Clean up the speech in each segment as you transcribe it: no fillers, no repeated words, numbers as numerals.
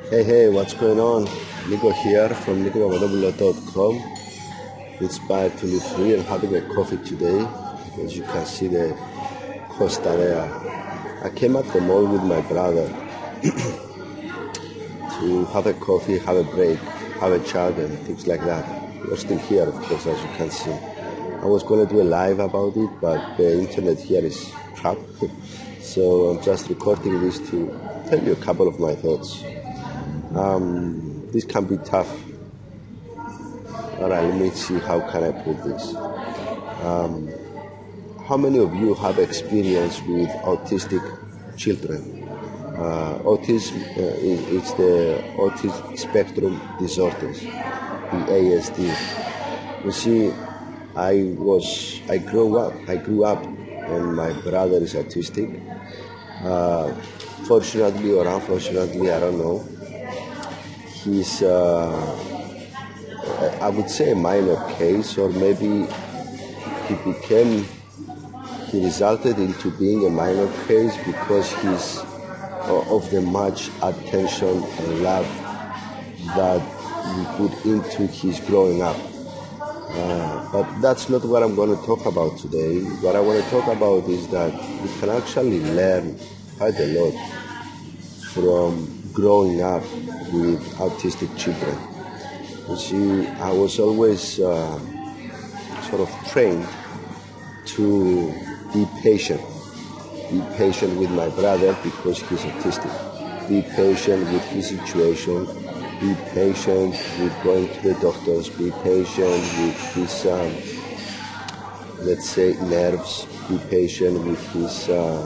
Hey, what's going on? Nico here from nicopapadopoulos.com. Inspired to live free and having a coffee today. As you can see the Costa there. I came at the mall with my brother to have a coffee, have a break, have a chat and things like that. We're still here, of course, as you can see. I was going to do a live about it, but the internet here is crap. So I'm just recording this to tell you a couple of my thoughts. This can be tough. Alright, let me see how can I put this. How many of you have experience with autistic children? Autism is the autism spectrum disorders, the ASD. You see, I grew up, and my brother is autistic. Fortunately or unfortunately, I don't know. He's, I would say, a minor case, or maybe he resulted into being a minor case because he's of the much attention and love that we put into his growing up. But that's not what I'm going to talk about today. What I want to talk about is that we can actually learn quite a lot from growing up with autistic children. You see, I was always sort of trained to be patient with my brother because he's autistic, be patient with his situation, be patient with going to the doctors, be patient with his, let's say, nerves, be patient with his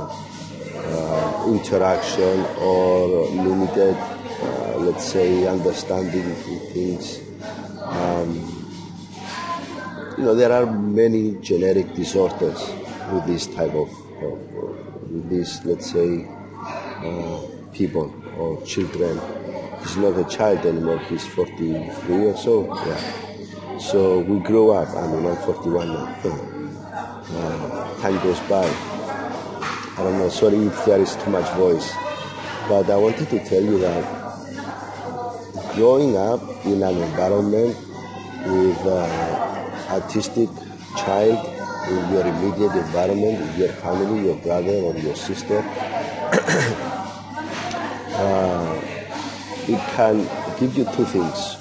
interaction or limited, let's say, understanding in things. There are many genetic disorders with this type of with these, let's say, people or children. He's not a child anymore, he's 43 or so, yeah. So we grew up, I'm 41 now. Time goes by. I don't know, sorry if there is too much voice, but I wanted to tell you that growing up in an environment with autistic child in your immediate environment, in your family, your brother or your sister, it can give you two things.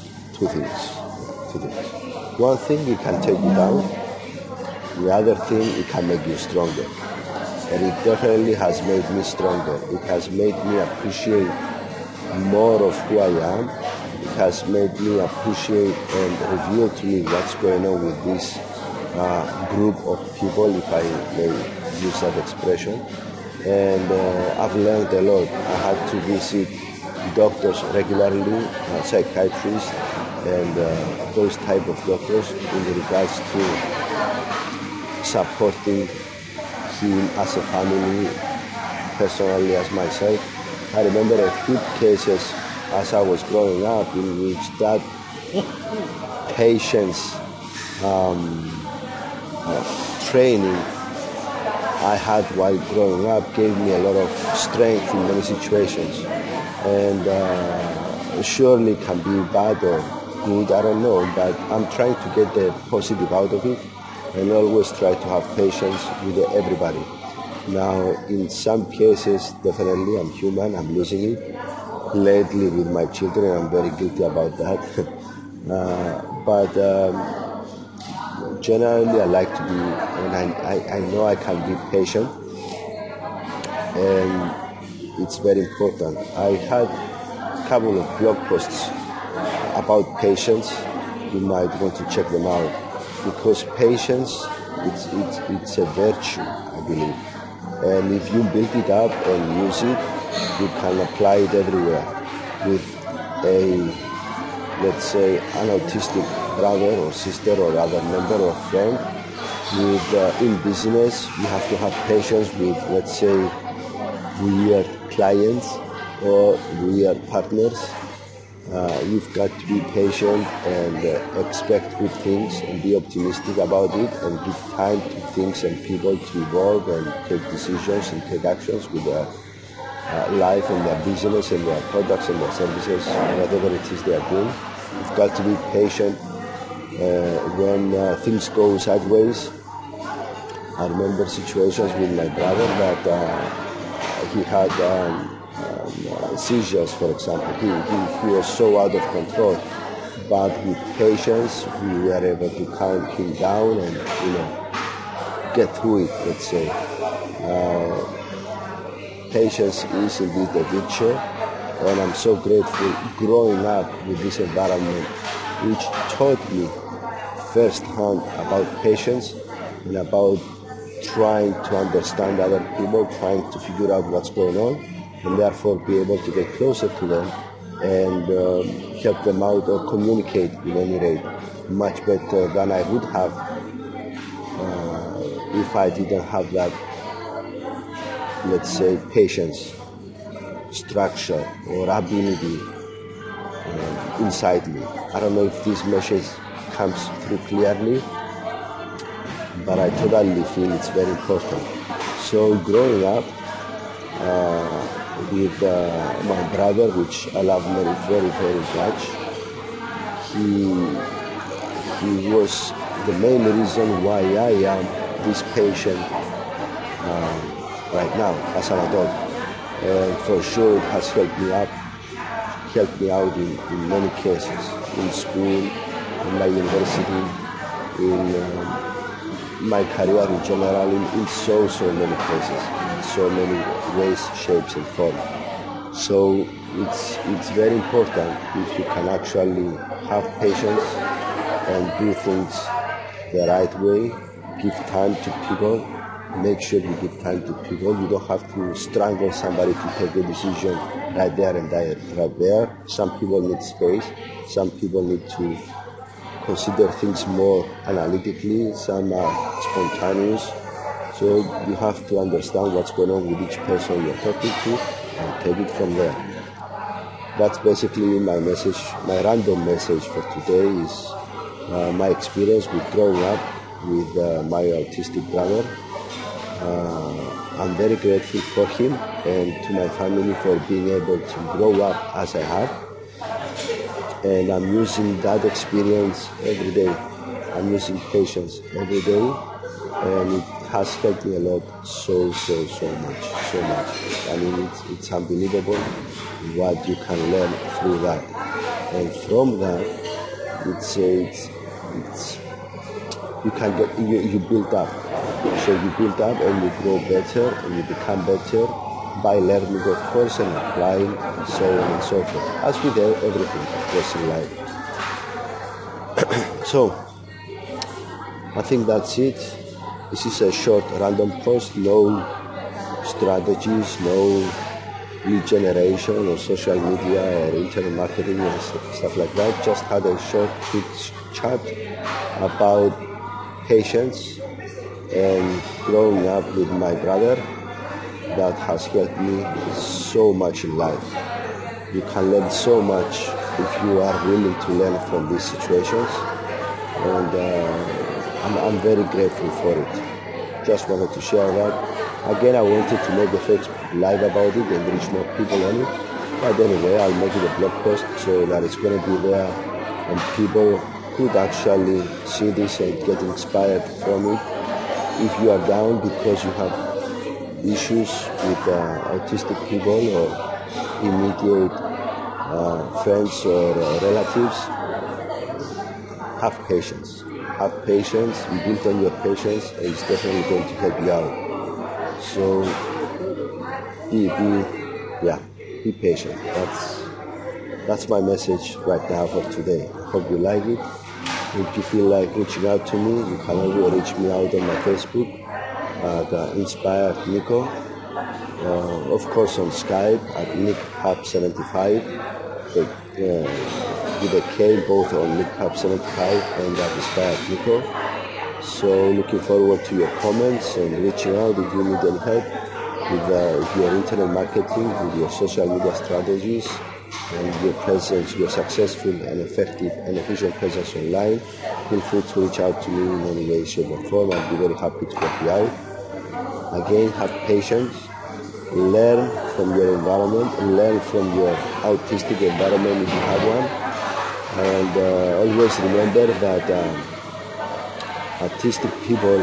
One thing, it can take you down. The other thing, it can make you stronger. And it definitely has made me stronger. It has made me appreciate more of who I am. It has made me appreciate and reveal to me what's going on with this group of people, if I may use that expression. And I've learned a lot. I had to visit doctors regularly, psychiatrists, and those type of doctors in regards to supporting him as a family, personally as myself. I remember a few cases as I was growing up in which that patience training I had while growing up gave me a lot of strength in many situations, and surely can be bad or good, I don't know, but I'm trying to get the positive out of it and always try to have patience with everybody. Now, in some cases, definitely I'm human, I'm losing it. Lately with my children, I'm very guilty about that. But generally I like to be, and I know I can be patient, and it's very important. I had a couple of blog posts about patience. You might want to check them out, because patience, it's a virtue, I believe. And if you build it up and use it, you can apply it everywhere. With a, let's say, an autistic brother or sister or other member or friend, with in business, you have to have patience with, let's say, weird clients or weird partners. You've got to be patient and expect good things and be optimistic about it, and give time to things and people to evolve and take decisions and take actions with life and their business and their products and their services, whatever it is they are doing. You've got to be patient when things go sideways. I remember situations with my brother that he had seizures, for example. He was so out of control, but with patience we were able to calm him down and get through it, let's say. Patience is indeed the virtue, and I'm so grateful growing up with this environment which taught me firsthand about patience and about trying to understand other people, trying to figure out what's going on, and therefore be able to get closer to them and help them out or communicate, in any rate, much better than I would have if I didn't have that, let's say, patience, structure, or ability inside me. I don't know if this message comes through clearly, but I totally feel it's very important. So growing up with my brother, which I love very, very, very much, he was the main reason why I am this patient right now as an adult. And for sure it has helped me out in many cases, in school, in my university, in my career in general, in so many places, in so many ways, shapes and forms. So it's very important if you can actually have patience and do things the right way, give time to people, make sure you give time to people. You don't have to strangle somebody to take a decision right there and right there. Some people need space, some people need to consider things more analytically, some are spontaneous. So you have to understand what's going on with each person you're talking to and take it from there. That's basically my message. My random message for today is my experience with growing up with my autistic brother. I'm very grateful for him and to my family for being able to grow up as I have. And I'm using that experience every day. I'm using patience every day, and it has helped me a lot, so much. I mean, it's unbelievable what you can learn through that, and from that, it's you build up. So you build up and you grow better and you become better by learning, of course, and applying, and so on and so forth, as with everything, of course, in life. So I think that's it. This is a short random post, no strategies, no lead generation or social media or internet marketing and stuff like that. Just had a short quick chat about patience and growing up with my brother. That has helped me so much in life. You can learn so much if you are willing to learn from these situations, and I'm very grateful for it. Just wanted to share that. Again, I wanted to make a Facebook Live about it and reach more people on it, but anyway, I'll make it a blog post so that it's going to be there and people could actually see this and get inspired from it. If you are down because you have issues with autistic people or immediate friends or relatives, have patience. Have patience, you build on your patience, and it's definitely going to help you out. So be patient. That's my message right now for today. Hope you like it. If you feel like reaching out to me, you can always reach me out on my Facebook at Inspired Nico. Of course on Skype at NickHub75 with a K, both on NickHub75 and at Inspired Nico. So looking forward to your comments and reaching out if you need any help with your internet marketing, with your social media strategies, and your presence, your successful and effective and efficient presence online. Feel free to reach out to me in any way, shape or form. I'll be very happy to help you out. Again, have patience Learn from your environment, learn from your autistic environment if you have one, and always remember that autistic people,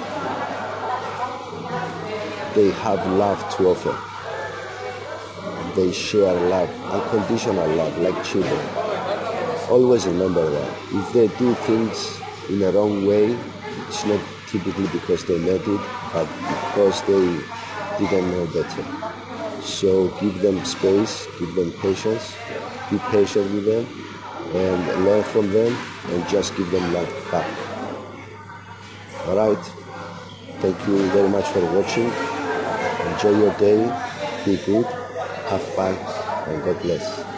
they have love to offer. They share love, unconditional love, like children. Always remember that. If they do things in a wrong way, it's not typically because they meant it, but because they didn't know better. So give them space, give them patience, be patient with them, and learn from them, and just give them love back. Alright, thank you very much for watching. Enjoy your day, be good, have fun, and God bless.